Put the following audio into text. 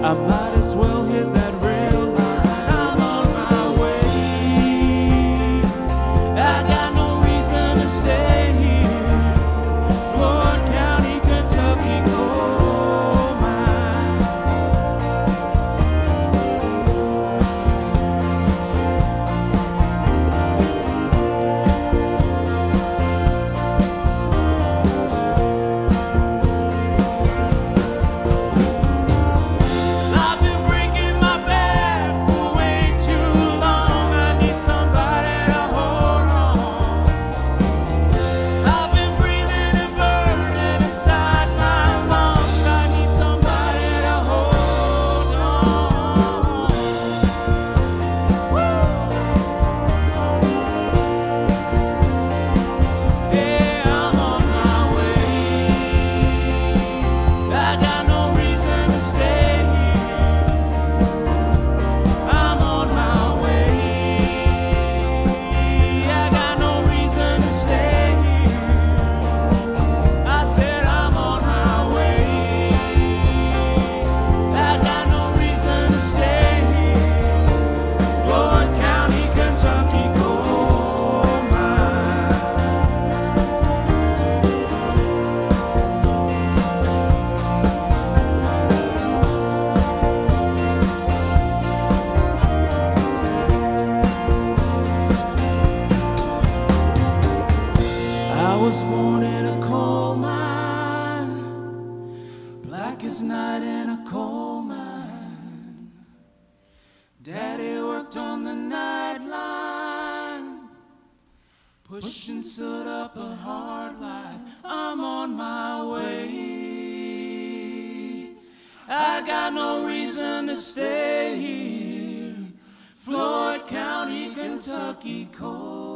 I might as well hit that rail line. I'm on my way. I got no reason to stay here. Floyd County, Kentucky coal mine. I've been breaking my back for way too long. I need somebody to hold on. I've been breathing and burning inside my lungs. I need somebody to hold on. Yeah, I'm on my way. I got no reason to stay here. I'm on my way. I got no reason to stay here. I said I'm on my way. I got no reason to stay here. Floyd County, Kentucky coal mine. I was born in a coal mine, black as night in a coal mine. Daddy worked on the night line, pushing soot up a hard life. I'm on my way. I got no reason to stay here. Floyd County, Kentucky coal